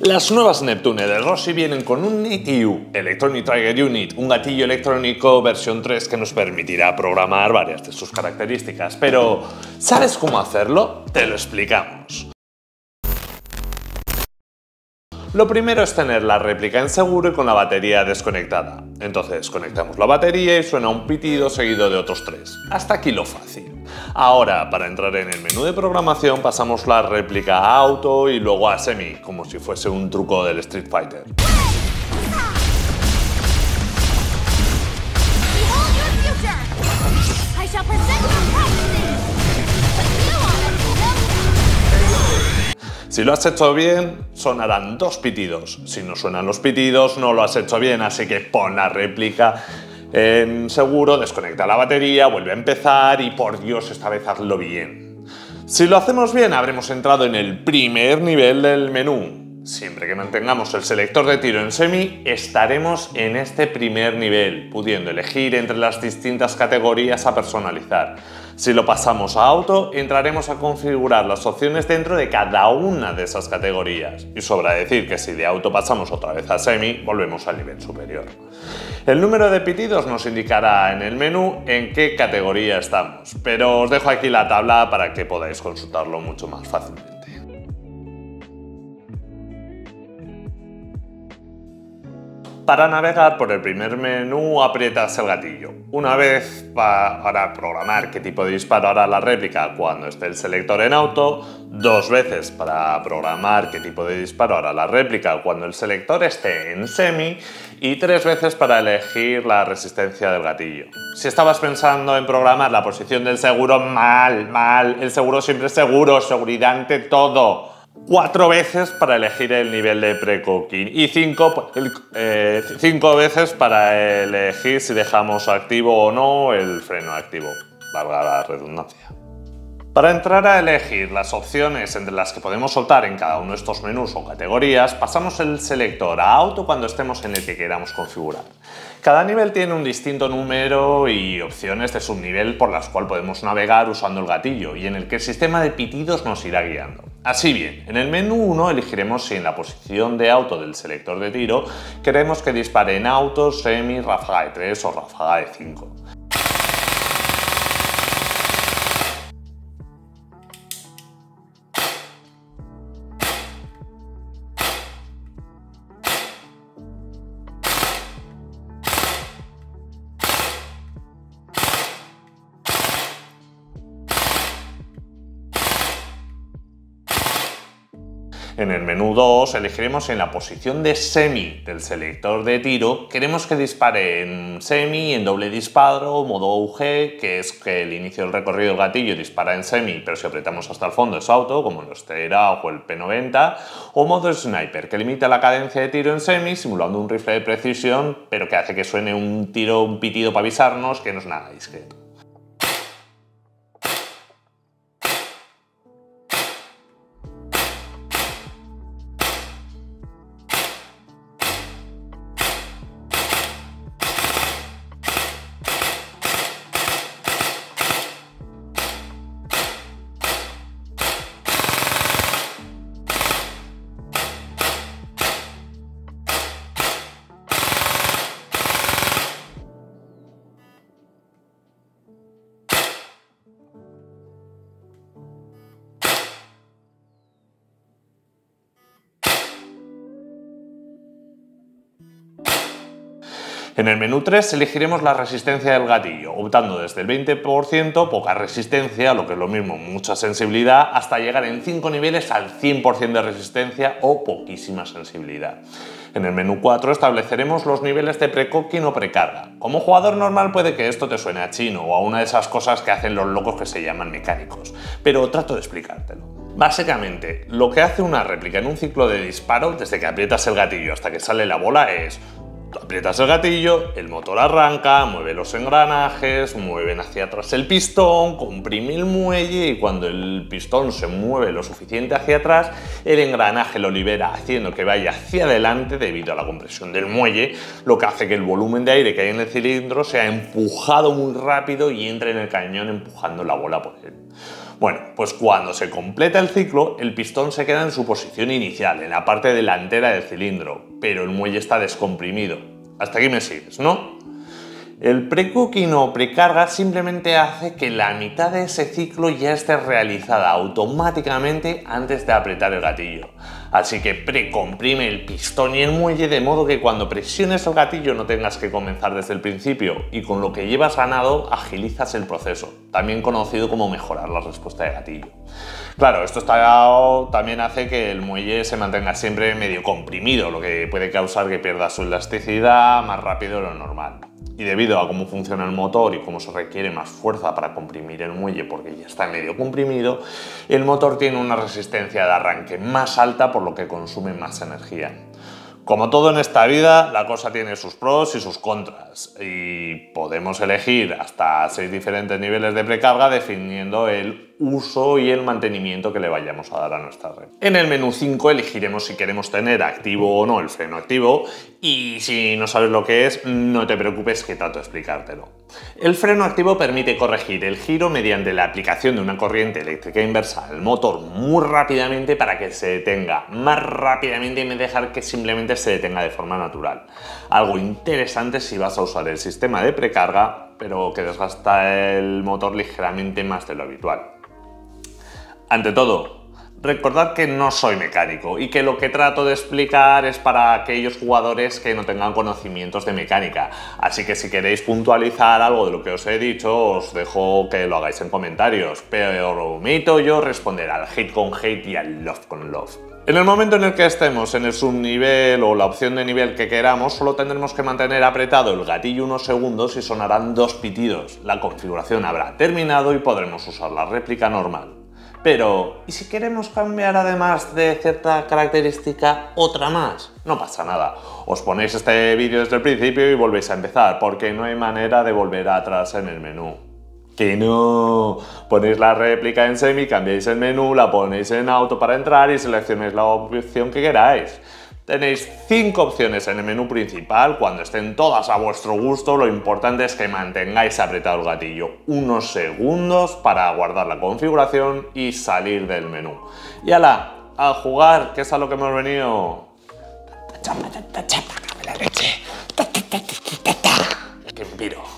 Las nuevas Neptune de Rossi vienen con un ETU, Electronic Trigger Unit, un gatillo electrónico versión 3 que nos permitirá programar varias de sus características. Pero, ¿sabes cómo hacerlo? Te lo explicamos. Lo primero es tener la réplica en seguro y con la batería desconectada. Entonces conectamos la batería y suena un pitido seguido de otros 3. Hasta aquí lo fácil. Ahora, para entrar en el menú de programación, pasamos la réplica a auto y luego a semi, como si fuese un truco del Street Fighter. Si lo has hecho bien, sonarán 2 pitidos. Si no suenan los pitidos, no lo has hecho bien, así que pon la réplica en seguro, desconecta la batería, vuelve a empezar y por Dios, esta vez hazlo bien. Si lo hacemos bien, habremos entrado en el primer nivel del menú. Siempre que mantengamos el selector de tiro en semi, estaremos en este primer nivel, pudiendo elegir entre las distintas categorías a personalizar. Si lo pasamos a auto, entraremos a configurar las opciones dentro de cada una de esas categorías. Y sobra decir que si de auto pasamos otra vez a semi, volvemos al nivel superior. El número de pitidos nos indicará en el menú en qué categoría estamos, pero os dejo aquí la tabla para que podáis consultarlo mucho más fácilmente. Para navegar por el primer menú aprietas el gatillo. Una vez para programar qué tipo de disparo hará la réplica cuando esté el selector en auto, 2 veces para programar qué tipo de disparo hará la réplica cuando el selector esté en semi y 3 veces para elegir la resistencia del gatillo. Si estabas pensando en programar la posición del seguro, mal, el seguro siempre es seguro, seguridad ante todo. 4 veces para elegir el nivel de pre-cooking y 5 veces para elegir si dejamos activo o no el freno activo, valga la redundancia. Para entrar a elegir las opciones entre las que podemos soltar en cada uno de estos menús o categorías, pasamos el selector a auto cuando estemos en el que queramos configurar. Cada nivel tiene un distinto número y opciones de subnivel por las cuales podemos navegar usando el gatillo y en el que el sistema de pitidos nos irá guiando. Así bien, en el menú 1 elegiremos si en la posición de auto del selector de tiro queremos que dispare en auto, semi, ráfaga de 3 o ráfaga de 5. En el menú 2 elegiremos si en la posición de semi del selector de tiro queremos que dispare en semi, en doble disparo, modo UG, que es que el inicio del recorrido del gatillo dispara en semi, pero si apretamos hasta el fondo es auto, como el Stera o el P90, o modo sniper, que limita la cadencia de tiro en semi, simulando un rifle de precisión, pero que hace que suene un pitido para avisarnos que no es nada discreto. En el menú 3 elegiremos la resistencia del gatillo, optando desde el 20%, poca resistencia, lo que es lo mismo, mucha sensibilidad, hasta llegar en 5 niveles al 100% de resistencia o poquísima sensibilidad. En el menú 4 estableceremos los niveles de pre-cooking o precarga. Como jugador normal puede que esto te suene a chino o a una de esas cosas que hacen los locos que se llaman mecánicos, pero trato de explicártelo. Básicamente, lo que hace una réplica en un ciclo de disparo, desde que aprietas el gatillo hasta que sale la bola, es: aprietas el gatillo, el motor arranca, mueve los engranajes, mueven hacia atrás el pistón, comprime el muelle y cuando el pistón se mueve lo suficiente hacia atrás, el engranaje lo libera haciendo que vaya hacia adelante debido a la compresión del muelle, lo que hace que el volumen de aire que hay en el cilindro sea empujado muy rápido y entre en el cañón empujando la bola por él. Bueno, pues cuando se completa el ciclo, el pistón se queda en su posición inicial, en la parte delantera del cilindro, pero el muelle está descomprimido. Hasta aquí me sigues, ¿no? El pre-cooking o precarga simplemente hace que la mitad de ese ciclo ya esté realizada automáticamente antes de apretar el gatillo. Así que precomprime el pistón y el muelle de modo que cuando presiones el gatillo no tengas que comenzar desde el principio y con lo que llevas ganado agilizas el proceso, también conocido como mejorar la respuesta de gatillo. Claro, esto también hace que el muelle se mantenga siempre medio comprimido, lo que puede causar que pierda su elasticidad más rápido de lo normal. Y debido a cómo funciona el motor y cómo se requiere más fuerza para comprimir el muelle porque ya está medio comprimido, el motor tiene una resistencia de arranque más alta por lo que consume más energía. Como todo en esta vida, la cosa tiene sus pros y sus contras y podemos elegir hasta 6 diferentes niveles de precarga definiendo el uso y el mantenimiento que le vayamos a dar a nuestra red. En el menú 5 elegiremos si queremos tener activo o no el freno activo y si no sabes lo que es, no te preocupes que trato de explicártelo. El freno activo permite corregir el giro mediante la aplicación de una corriente eléctrica inversa al motor muy rápidamente para que se detenga más rápidamente y me dejar que simplemente se detenga de forma natural. Algo interesante si vas a usar el sistema de precarga, pero que desgasta el motor ligeramente más de lo habitual. Ante todo, recordad que no soy mecánico y que lo que trato de explicar es para aquellos jugadores que no tengan conocimientos de mecánica. Así que si queréis puntualizar algo de lo que os he dicho, os dejo que lo hagáis en comentarios. Pero omito yo responder al hate con hate y al love con love. En el momento en el que estemos en el subnivel o la opción de nivel que queramos, solo tendremos que mantener apretado el gatillo unos segundos y sonarán 2 pitidos. La configuración habrá terminado y podremos usar la réplica normal. Pero, ¿y si queremos cambiar además de cierta característica otra más? No pasa nada. Os ponéis este vídeo desde el principio y volvéis a empezar, porque no hay manera de volver atrás en el menú. ¡Que no! Ponéis la réplica en semi, cambiáis el menú, la ponéis en auto para entrar y seleccionáis la opción que queráis. Tenéis 5 opciones en el menú principal, cuando estén todas a vuestro gusto, lo importante es que mantengáis apretado el gatillo unos segundos para guardar la configuración y salir del menú. Y ala, a jugar, que es a lo que hemos venido. ¡Qué piro!